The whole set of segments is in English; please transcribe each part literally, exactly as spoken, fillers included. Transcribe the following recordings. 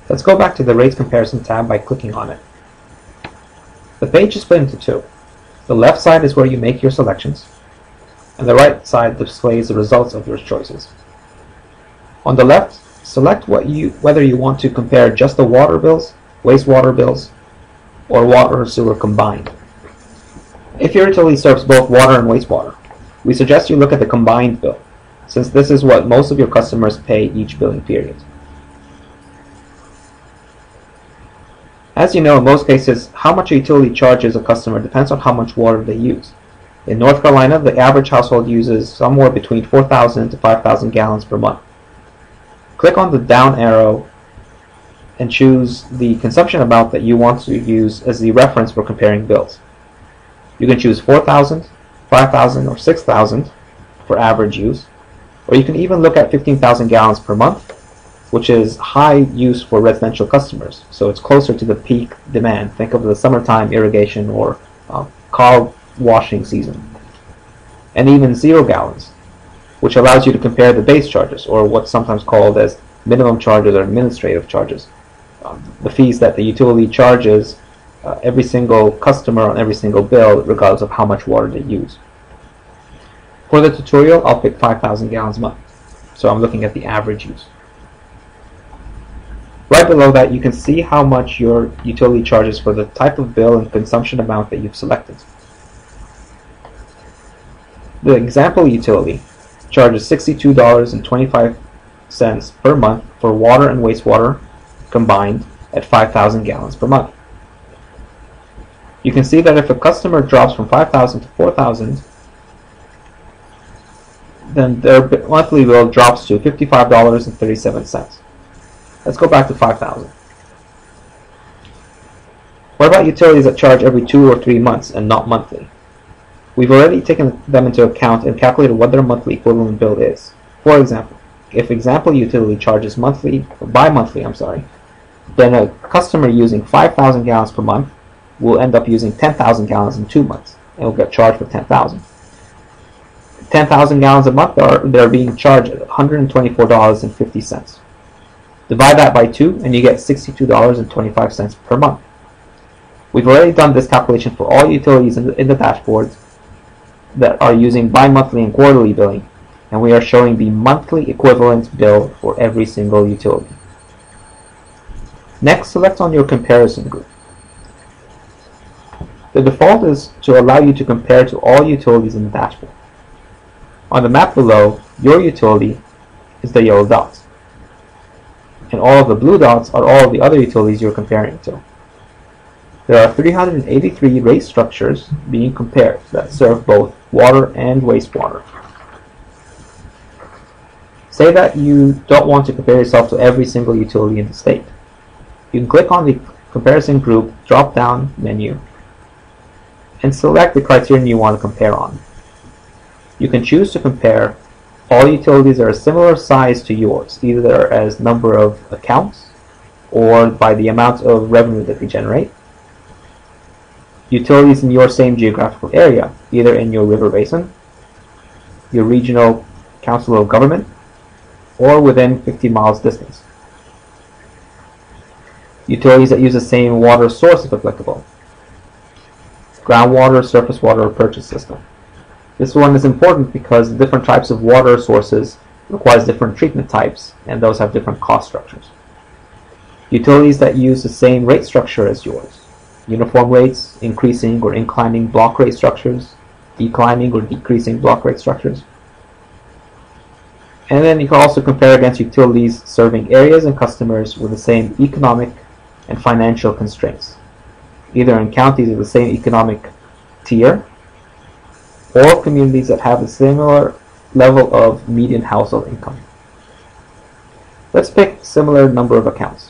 Let's go back to the Rates Comparison tab by clicking on it. The page is split into two. The left side is where you make your selections, and the right side displays the results of your choices. On the left, select what you, whether you want to compare just the water bills, wastewater bills, or water and sewer combined. If your utility serves both water and wastewater, we suggest you look at the combined bill, since this is what most of your customers pay each billing period. As you know, in most cases, how much a utility charges a customer depends on how much water they use. In North Carolina, the average household uses somewhere between four thousand to five thousand gallons per month. Click on the down arrow and choose the consumption amount that you want to use as the reference for comparing bills. You can choose four thousand, five thousand, or six thousand for average use, or you can even look at fifteen thousand gallons per month, which is high use for residential customers, so it's closer to the peak demand. Think of the summertime irrigation or uh, car washing season. And even zero gallons, which allows you to compare the base charges, or what's sometimes called as minimum charges or administrative charges, um, the fees that the utility charges uh, every single customer on every single bill, regardless of how much water they use. For the tutorial, I'll pick five thousand gallons a month, so I'm looking at the average use. Right below that, you can see how much your utility charges for the type of bill and consumption amount that you've selected. The example utility charges sixty-two dollars and twenty-five cents per month for water and wastewater combined at five thousand gallons per month. You can see that if a customer drops from five thousand to four thousand, then their monthly bill drops to fifty-five dollars and thirty-seven cents. Let's go back to five thousand. What about utilities that charge every two or three months and not monthly? We've already taken them into account and calculated what their monthly equivalent bill is. For example, if example utility charges monthly, or bi-monthly, I'm sorry, then a customer using five thousand gallons per month will end up using ten thousand gallons in two months and will get charged for ten thousand. ten thousand gallons a month, are, they're being charged at one hundred twenty-four dollars and fifty cents. Divide that by two and you get sixty-two dollars and twenty-five cents per month. We've already done this calculation for all utilities in the, in the dashboards that are using bi-monthly and quarterly billing, and we are showing the monthly equivalent bill for every single utility. Next, select on your comparison group. The default is to allow you to compare to all utilities in the dashboard. On the map below, your utility is the yellow dots, and all of the blue dots are all of the other utilities you're comparing to. There are three hundred eighty-three rate structures being compared that serve both water and wastewater. Say that you don't want to compare yourself to every single utility in the state. You can click on the comparison group drop-down menu and select the criterion you want to compare on. You can choose to compare all utilities that are similar size to yours, either as number of accounts or by the amount of revenue that they generate. Utilities in your same geographical area, either in your river basin, your regional council of government, or within fifty miles distance. Utilities that use the same water source if applicable. Groundwater, surface water, or purchase system. This one is important because different types of water sources requires different treatment types, and those have different cost structures. Utilities that use the same rate structure as yours. Uniform rates, increasing or inclining block rate structures, declining or decreasing block rate structures. And then you can also compare against utilities serving areas and customers with the same economic and financial constraints, either in counties of the same economic tier or communities that have a similar level of median household income. Let's pick similar number of accounts.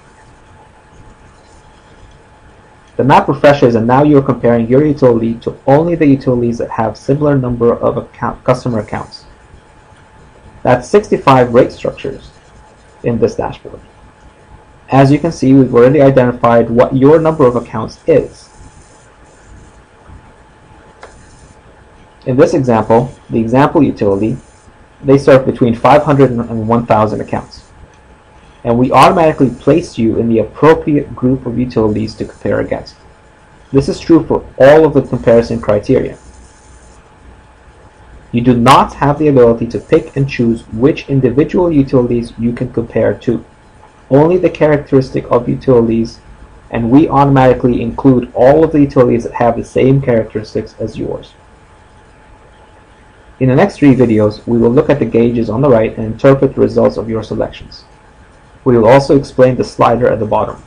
The map refreshes, and now you're comparing your utility to only the utilities that have similar number of account, customer accounts. That's sixty-five rate structures in this dashboard. As you can see, we've already identified what your number of accounts is. In this example, the example utility, they serve between five hundred and one thousand accounts. and we automatically place you in the appropriate group of utilities to compare against. This is true for all of the comparison criteria. You do not have the ability to pick and choose which individual utilities you can compare to. Only the characteristic of utilities, and we automatically include all of the utilities that have the same characteristics as yours. In the next three videos, we will look at the gauges on the right and interpret the results of your selections. We will also explain the slider at the bottom.